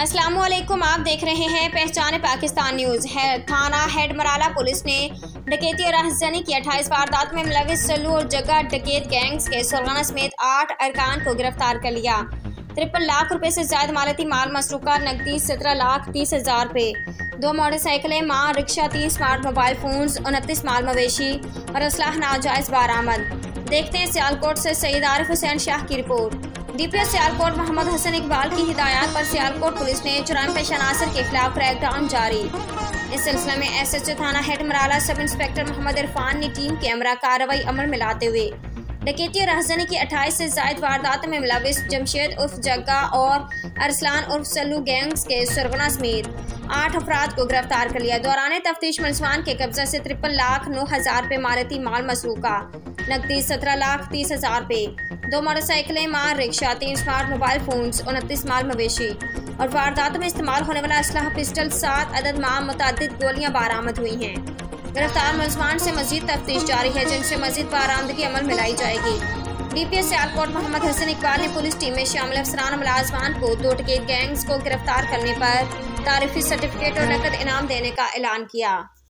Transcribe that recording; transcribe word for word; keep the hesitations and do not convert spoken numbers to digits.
अस्सलाम वालेकुम, आप देख रहे हैं पहचाने पाकिस्तान न्यूज़ है। थाना हेड मराला पुलिस ने डकैती और राहज़नी की अट्ठाईस वारदात में मुलविस सल्लू और जगह डकैत गैंग्स के सुरगाना समेत आठ अरकान को गिरफ्तार कर लिया। तिरपन लाख रुपए से ज्यादा मालती माल मसरूका, नकदी सत्रह लाख तीस हजार रुपये, दो मोटरसाइकिलें, माँ रिक्शा, तीन स्मार्ट मोबाइल फोन्स, उनतीस माल मवेशी और असलाह नाजायज बरामद। देखते हैं सियालकोट से सईद आरिफ हुसैन शाह की रिपोर्ट। डीपीओ सियालकोट मोहम्मद हसन इकबाल की हिदायत पर सियालकोट पुलिस ने जुर्म पेशा अनासर के खिलाफ क्रैकडाउन जारी। इस सिलसिले में एस एच ओ थाना head Marala sub inspector Mohammad Irfan ने टीम के अमरा कार्रवाई अमल में लाते हुए डकैती और राहज़नी की अट्ठाईस से जायद वारदातों में मुलविस जमशेद उर्फ जग्गा और अरसलान उर्फ सल्लू गैंग्स के सरगना समेत आठ अफराद को गिरफ्तार कर लिया। दौरान तफ्तीश मुलजमान के कब्जा से तिरपन लाख नौ हजार रुपये मालती माल मसरूका, नकदी सत्रह लाख तीस हजार रुपये, दो मोटरसाइकिलें, मार रिक्शा, तीन स्मार्ट मोबाइल फोन्स, उनतीस माल मवेशी और वारदातों में इस्तेमाल होने वाला असलाह पिस्टल, सात अदद माम मुतअद्दिद गोलियां बरामद हुई हैं। गिरफ्तार मुलजमान से मजीद तफ्तीश जारी है, जिनसे मजीद बरामदगी अमल में लाई जाएगी। डीपीओ सियालकोट मोहम्मद हसन इकबाल ने पुलिस टीम में शामिल अफसरान मुलाजमान को दो डकैत गैंग्स को गिरफ्तार करने पर तारीफी सर्टिफिकेट और नकद इनाम देने का ऐलान किया।